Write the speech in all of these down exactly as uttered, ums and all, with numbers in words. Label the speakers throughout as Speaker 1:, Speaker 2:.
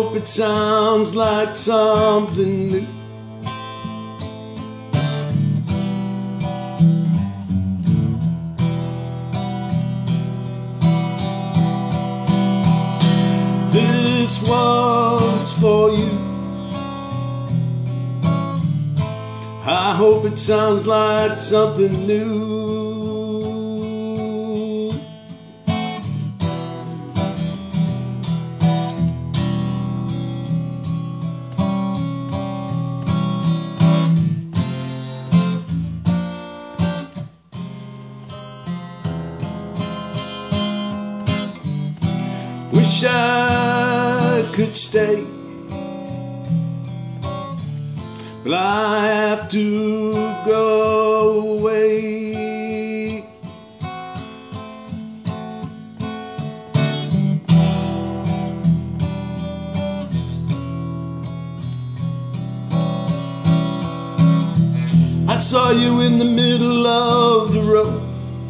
Speaker 1: hope it sounds like something new. This one's for you. I hope it sounds like something new. Wish I could stay, but I have to go away. I saw you in the middle of the road.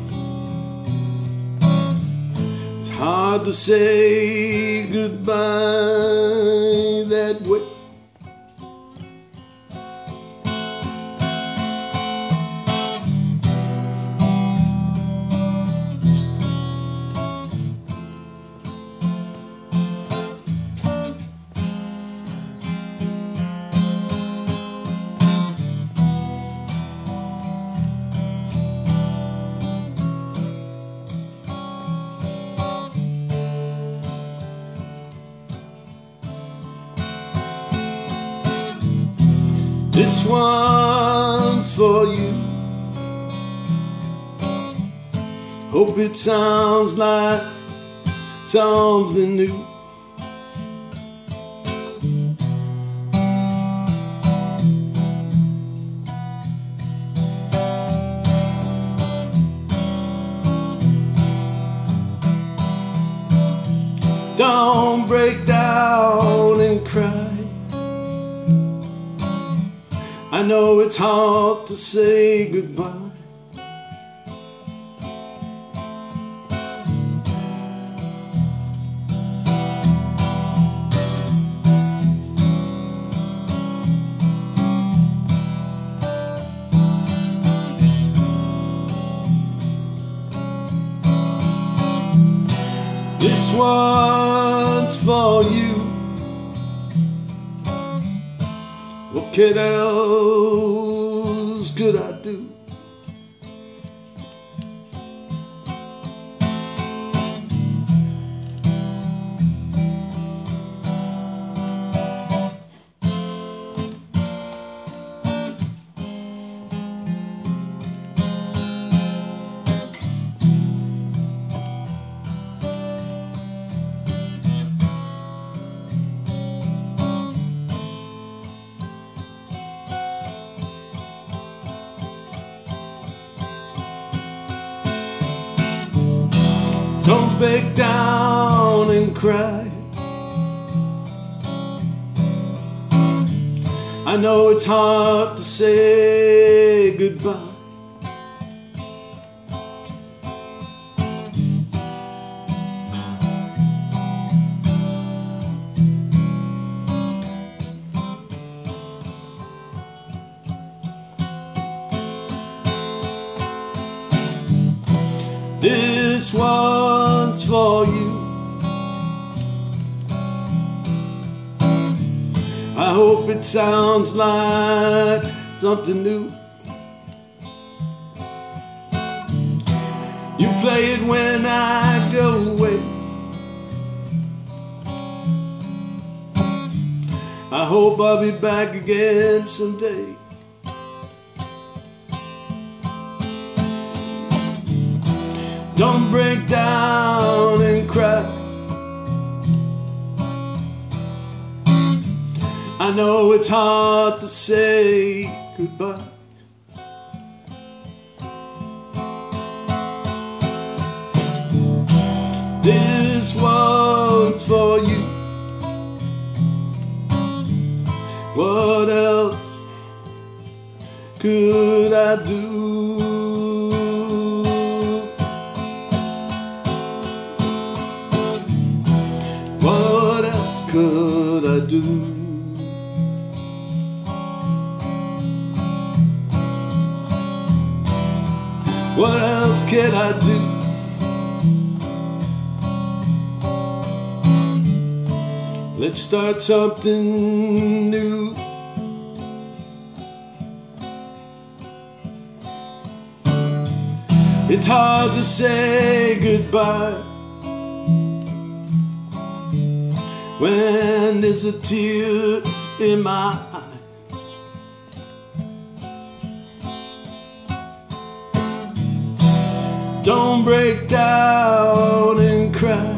Speaker 1: It's hard to say goodbye that way. This one's for you. Hope it sounds like something new. Don't break down and cry. I know it's hard to say goodbye. This one's for you. What else could I do? Don't break down and cry. I know it's hard to say goodbye. This one's for you. I hope it sounds like something new. You play it when I go away. I hope I'll be back again someday. Don't break down and cry. I know it's hard to say goodbye. This one's for you. What else could I do? What else could I What else can I do? Let's start something new. It's hard to say goodbye when there's a tear in my eye. Don't break down and cry.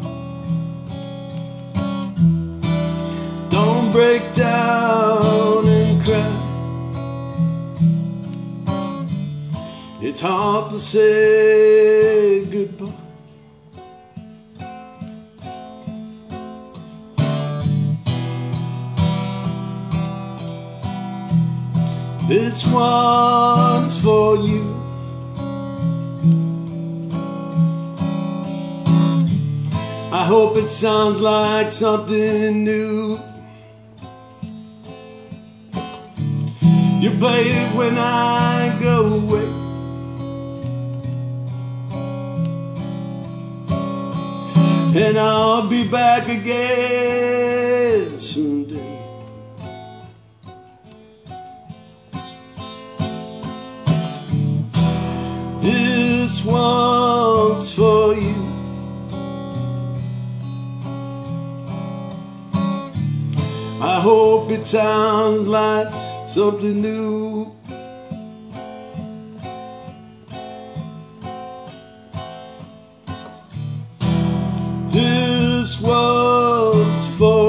Speaker 1: Don't break down and cry. It's hard to say goodbye. This one's for you. I hope it sounds like something new. You play it when I go away, and I'll be back again someday. This one's for you. I hope it sounds like something new. This one's for